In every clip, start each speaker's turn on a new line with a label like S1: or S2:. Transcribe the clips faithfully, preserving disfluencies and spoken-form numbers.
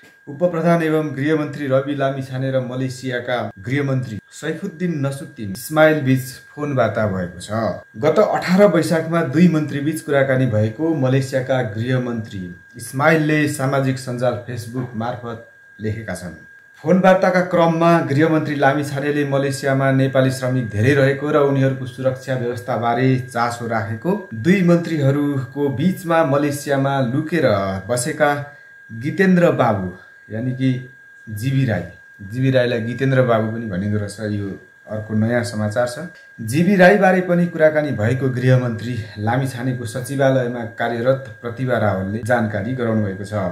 S1: उपप्रधान एवं गृहमन्त्री रवि लामिछाने र मलेसियाका गृहमन्त्री सैफुद्दिन नसुद्दिन इस्माइल बीच फोन वार्ता भएको छ। गत अठार वैशाखमा दुई मन्त्री बीच कुराकानी भएको मलेसियाका गृहमन्त्री इस्माइलले सामाजिक सञ्जाल फेसबुक मार्फत लेखेका छन्। फोन वार्ताका क्रममा गृहमन्त्री लामिछानेले मलेसियामा नेपाली श्रमिक धेरै रहेको र उनीहरूको सुरक्षा व्यवस्थाबारे चासो राखेको, दुई मन्त्रीहरूको बीचमा मलेसियामा लुकेर बसेका गितेन्द्र बाबु यानी कि जीवी राई जीवी राईलाई गितेन्द्र बाबु पनि भनिँदो रहेछ, यो अर्को नयाँ समाचार छ। जीवी राई बारे पनि कुराकानी भएको गृहमन्त्री लामिछानेको सचिवालयमा कार्यरत प्रतिभा रावलले जानकारी गराउनु भएको छ।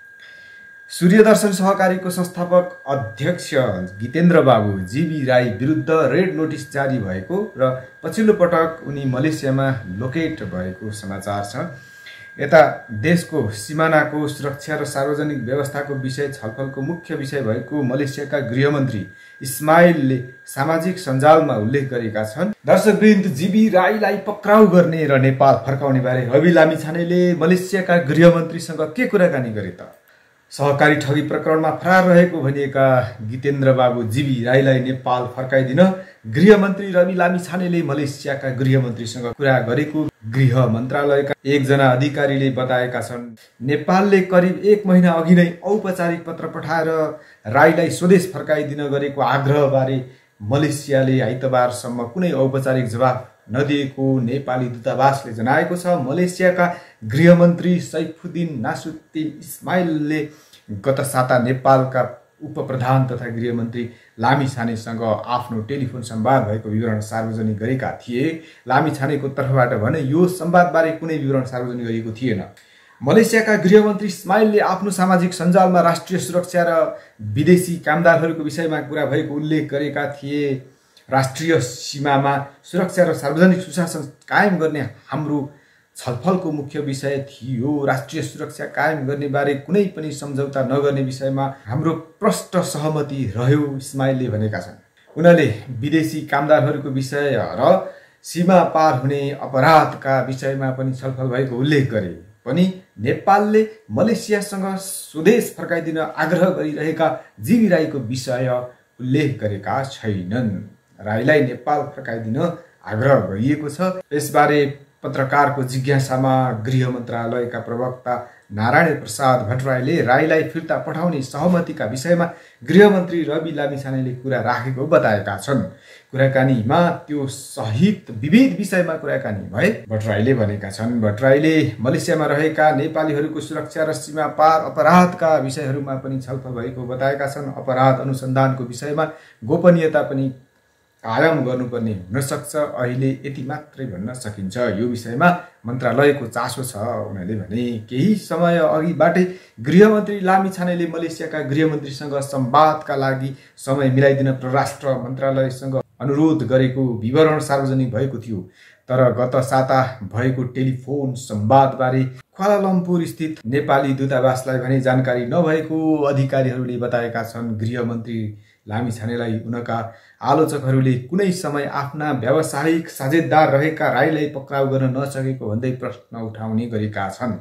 S1: सूर्यदर्शन सहकारीको संस्थापक अध्यक्ष गितेन्द्र बाबु जीवी राई विरुद्ध रेड नोटिस जारी भएको र पछिल्लो पटक उनी मलेसियामा लोकेट भएको समाचार छ। यता देशको सिमानाको सुरक्षा र सार्वजनिक व्यवस्थाको विषय छलफलको मुख्य विषय भएको मलेसियाका गृहमन्त्री इस्माइलले सामाजिक सञ्जालमा उल्लेख गरेका छन्। दर्शकवृन्द, जीवी राईलाई पक्राउ गर्ने र नेपाल फर्काउने बारे रवि लामिछानेले मलेसियाका गृहमन्त्रीसँग के कुराकानी गरे त? सहकारी ठगी प्रकरणमा फरार रहेको भनिएका गितेन्द्र बाबु जीवी राईलाई नेपाल फर्काइदिन गृहमन्त्री रवि लामिछानेले मलेसियाका गृहमन्त्रीसँग कुरा गरेको गृह मन्त्रालयका एकजना अधिकारीले बताएका छन्। नेपालले करिब एक महिना अघि नै औपचारिक पत्र पठाएर राईलाई स्वदेश फर्काइदिन गरेको आग्रहबारे मलेसियाले आइतबारसम्म कुनै औपचारिक जवाफ नदिएको नेपाली दूतावासले जनाएको छ। मलेसियाका गृहमन्त्री सैफुद्दिन नासुद्दिन इस्माइलले गत साता नेपालका उपप्रधान तथा गृहमन्त्री लामिछानेसँग आफ्नो टेलिफोन संवाद भएको विवरण सार्वजनिक गरेका थिए। लामिछानेको तर्फबाट भने यो संवादबारे कुनै विवरण सार्वजनिक गरिएको थिएन। मलेसियाका गृहमन्त्री इस्माइलले आफ्नो सामाजिक सञ्जालमा राष्ट्रिय सुरक्षा र विदेशी कामदारहरूको विषयमा कुरा भएको उल्लेख गरेका थिए। राष्ट्रिय सीमामा सुरक्षा र सार्वजनिक सुशासन कायम गर्ने हाम्रो छलफलको मुख्य विषय थियो। राष्ट्रिय सुरक्षा कायम गर्ने बारे कुनै पनि सम्झौता नगर्ने विषयमा हाम्रो प्रष्ट सहमति रह्यो, इस्माइलले भनेका छन्। उनले विदेशी कामदारहरूको विषय र सीमा पार हुने अपराधका विषयमा पनि छलफल भएको उल्लेख गरे पनि नेपालले मलेसियासँग स्वदेश फर्काइदिन आग्रह गरिरहेका जीवी राईको विषय उल्लेख गरेका छैनन्। राईलाई नेपाल फर्काइदिन आग्रह गरिएको छ। यसबारे पत्रकारको जिज्ञासामा गृह मन्त्रालयका प्रवक्ता नारायण प्रसाद भट्टराईले राईलाई फिर्ता पठाउने सहमतिका विषयमा गृहमन्त्री रवि लामिछानेले कुरा राखेको बताएका छन्। कुराकानीमा त्यो सहित विविध विषयमा कुराकानी भए भट्टराईले भनेका छन्। भट्टराईले मलेसियामा रहेका नेपालीहरूको सुरक्षा र सीमा पार अपराधका विषयहरूमा पनि छलफल भएको बताएका छन्। अपराध अनुसन्धानको विषयमा गोपनीयता पनि कायम गर्नुपर्ने हुन सक्छ, अहिले यति मात्रै भन्न सकिन्छ। यो विषयमा मन्त्रालयको चासो छ, उनीहरूले भने। केही समय अघिबाटै गृहमन्त्री लामिछानेले मलेसियाका गृहमन्त्रीसँग संवादका लागि समय मिलाइदिन परराष्ट्र मन्त्रालयसँग अनुरोध गरेको विवरण सार्वजनिक भएको थियो। तर गत साता भएको टेलिफोन संवादबारे क्वालालम्पुर स्थित नेपाली दूतावासलाई भने जानकारी नभएको अधिकारीहरूले बताएका छन्। गृहमन्त्री लामिछानेलाई उनका आलोचकहरूले कुनै समय आफ्ना व्यावसायिक साझेदार रहेका राईलाई पक्राउ गर्न नसकेको भन्दै प्रश्न उठाउने गरेका छन्।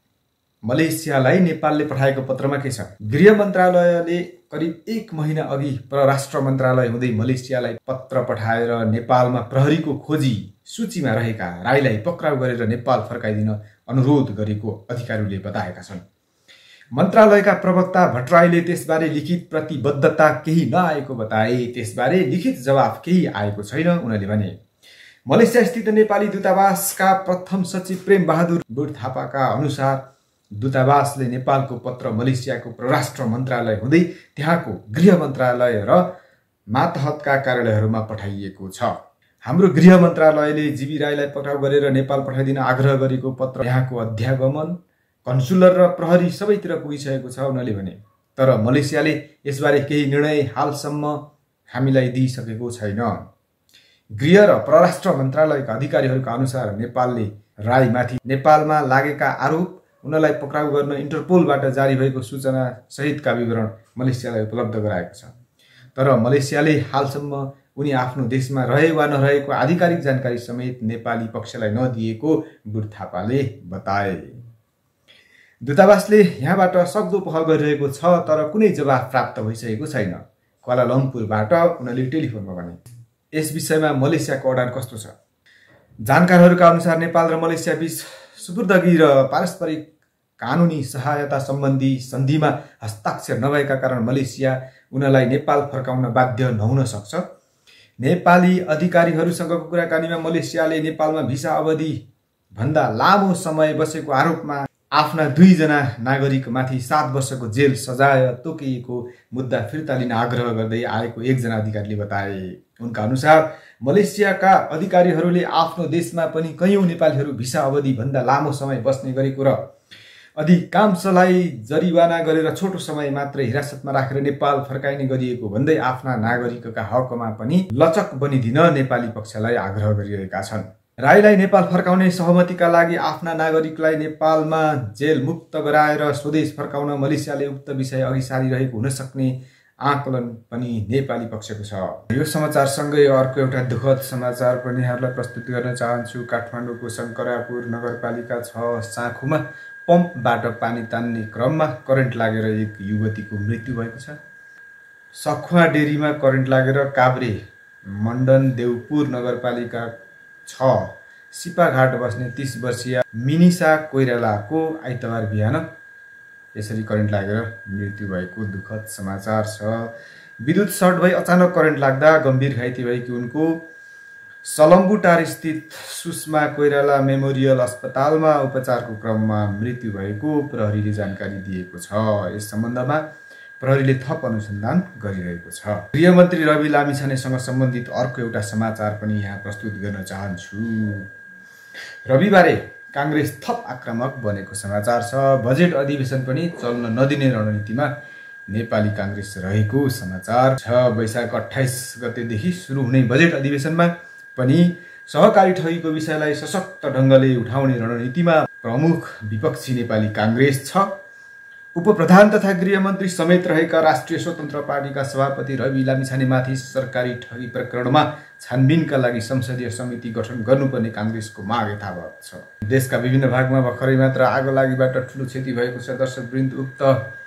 S1: मलेसियालाई नेपालले पठाएको पत्रमा के छ? गृह मन्त्रालयले करिब एक महिना अघि परराष्ट्र मन्त्रालय हुँदै मलेसियालाई पत्र पठाएर नेपालमा प्रहरीको खोजी सूचीमा रहेका राईलाई पक्राउ गरेर नेपाल फर्काइदिन अनुरोध गरेको अधिकारीहरूले बताएका छन्। मन्त्रालयका प्रवक्ता भट्टराईले त्यसबारे लिखित प्रतिबद्धता केही नआएको बताए। त्यसबारे लिखित जवाफ केही आएको छैन, उनले भने। मलेसिया स्थित नेपाली दूतावासका प्रथम सचिव प्रेम बहादुर बुढ थापाका अनुसार दूतावासले नेपालको पत्र मलेसियाको परराष्ट्र मन्त्रालय हुँदै त्यहाँको गृह मन्त्रालय र मातहतका कार्यालयहरूमा पठाइएको छ। हाम्रो गृह मन्त्रालयले जीवी राईलाई पक्राउ गरेर नेपाल पठाइदिन आग्रह गरेको पत्र यहाँको अध्यागमन, कन्सुलर र प्रहरी सबैतिर पुगिसकेको छ, उनले भने। तर मलेसियाले यसबारे केही निर्णय हालसम्म हामीलाई दिइसकेको छैन। गृह र परराष्ट्र मन्त्रालयका अधिकारीहरूका अनुसार नेपालले राईमाथि नेपालमा लागेका आरोप, उनलाई पक्राउ गर्न इन्टरपोलबाट जारी भएको सूचना सहितका विवरण मलेसियालाई उपलब्ध गराएको छ। तर मलेसियाले हालसम्म उनी आफ्नो देशमा रहे वा नरहेको आधिकारिक जानकारी समेत नेपाली पक्षलाई नदिएको बुढ थापाले बताए। दूतावासले यहाँबाट सक्दो पहल गरिरहेको छ तर कुनै जवाफ प्राप्त भइसकेको छैन। क्वालालम्पुरबाट उनीहरूले टेलिफोनमा भने। यस विषयमा मलेसियाको अडान कस्तो छ? जानकारहरूका अनुसार नेपाल र मलेसिया बीच सुपुर्दगी र पारस्परिक कानुनी सहायता सम्बन्धी सन्धिमा हस्ताक्षर नभएका कारण मलेसिया उनलाई नेपाल फर्काउन बाध्य नहुन सक्छ। नेपाली अधिकारीहरूसँगको कुराकानीमा मलेसियाले नेपालमा भिसा अवधि भन्दा लामो समय बसेको आरोपमा आफ्ना दुईजना नागरिकमाथि सात वर्षको जेल सजाय तोकिएको मुद्दा फिर्ता लिन आग्रह गर्दै आएको एकजना अधिकारीले बताए। उनका अनुसार मलेसियाका अधिकारीहरूले आफ्नो देशमा पनि कैयौं नेपालीहरू भिसा अवधि भन्दा लामो समय बस्ने गरेको र अधिकांशलाई जरिवाना गरेर छोटो समय मात्र हिरासतमा राखेर नेपाल फर्काइने गरिएको भन्दै आफ्ना नागरिकका हकमा पनि लचक बनिदिन नेपाली पक्षलाई आग्रह गरिरहेका छन्। राईलाई नेपाल फर्काउने सहमतिका लागि आफ्ना नागरिकलाई नेपालमा जेल मुक्त गराएर स्वदेश फर्काउन मलेसियाले उक्त विषय अघि सारिरहेको हुन सक्ने आकलन पनि नेपाली पक्षको छ। यो समाचारसँगै अर्को एउटा दुःखद समाचार पनि यहाँलाई प्रस्तुत गर्न चाहन्छु। काठमाडौँको शङ्करापुर नगरपालिका छ साँखुमा पम्पबाट पानी तान्ने क्रममा करेन्ट लागेर एक युवतीको मृत्यु भएको छ। सखुवा डेरीमा करेन्ट लागेर काभ्रे मण्डन देवपुर नगरपालिका छ सिपाघाट बस्ने तीस वर्षीय मिनिसा कोइरालाको आइतबार बिहान यसरी करेन्ट लागेर मृत्यु भएको दुःखद समाचार छ। विद्युत सर्ट भई अचानक करेन्ट लाग्दा गम्भीर घाइते भएकी उनको सलम्बुटार स्थित सुषमा कोइराला मेमोरियल अस्पतालमा उपचारको क्रममा मृत्यु भएको प्रहरीले जानकारी दिएको छ। यस सम्बन्धमा प्रहरीले थप अनुसन्धान गरिरहेको छ। गृहमन्त्री रवि लामिछानेसँग सम्बन्धित अर्को एउटा समाचार पनि यहाँ प्रस्तुत गर्न चाहन्छु। रविबारे कांग्रेस थप आक्रामक बनेको समाचार छ। बजेट अधिवेशन पनि चल्न नदिने रणनीतिमा नेपाली कांग्रेस रहेको समाचार छ। वैशाख अट्ठाइस गतेदेखि सुरु हुने बजेट अधिवेशनमा पनि सहकारी ठगीको विषयलाई सशक्त ढङ्गले उठाउने रणनीतिमा प्रमुख विपक्षी नेपाली कांग्रेस छ। उपप्रधान तथा गृहमन्त्री समेत रहेका राष्ट्रिय स्वतन्त्र पार्टीका सभापति रवि लामिछानेमाथि सरकारी ठगी प्रकरणमा छानबिनका लागि संसदीय समिति गठन गर्नुपर्ने कांग्रेसको माग यथावत छ। देशका विभिन्न भागमा भर्खरै मात्र आगोलागीबाट ठूलो क्षति भएको छ। दर्शकवृन्द, उक्त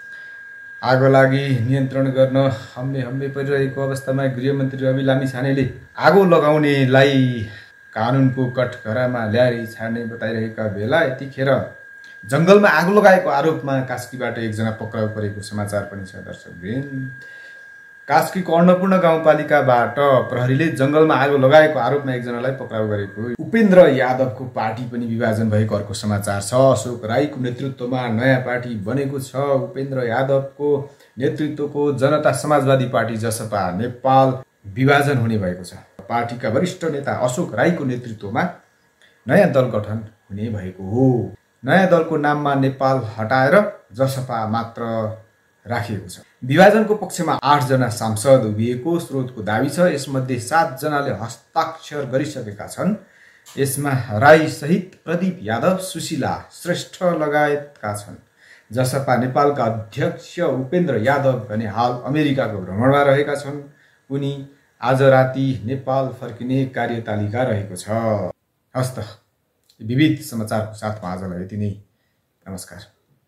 S1: आगोलागी नियन्त्रण गर्न हम्मे हम्मे परिरहेको अवस्थामा गृहमन्त्री रवि लामिछानेले आगो लगाउनेलाई कानुनको कठघरामा ल्याएर छाड्ने बताइरहेका बेला यतिखेर जंगलमा आगो लगाएको आरोपमा कास्कीबाट एकजना पक्राउ परेको समाचार पनि छ। दर्शकवृन्द, कास्कीको अन्नपूर्ण गाउँपालिकाबाट प्रहरीले जंगलमा आगो लगाएको आरोपमा एकजनालाई पक्राउ गरेको। उपेन्द्र यादवको पार्टी पनि विभाजन भएको अर्को समाचार छ। अशोक राईको नेतृत्वमा नयाँ पार्टी बनेको छ। उपेन्द्र यादवको नेतृत्वको जनता समाजवादी पार्टी जसपा नेपाल विभाजन हुने भएको छ। पार्टीका वरिष्ठ नेता अशोक राईको नेतृत्वमा नयाँ दल गठन हुने भएको हो। नयाँ दलको नाममा नेपाल हटाएर जसपा मात्र राखिएको छ। विभाजनको पक्षमा आठ जना सांसद उभिएको स्रोतको दावी छ। यसमध्ये सात जनाले हस्ताक्षर गरिसकेका छन्। यसमा राई सहित प्रदीप यादव, सुशीला श्रेष्ठ लगायतका छन्। जसपा नेपालका अध्यक्ष उपेन्द्र यादव भने हाल अमेरिकाको भ्रमणमा रहेका छन्। उनी आज राति नेपाल फर्किने कार्यतालिका रहेको छ। हस्त विविध समाचारको साथमा आजलाई यति नै। नमस्कार।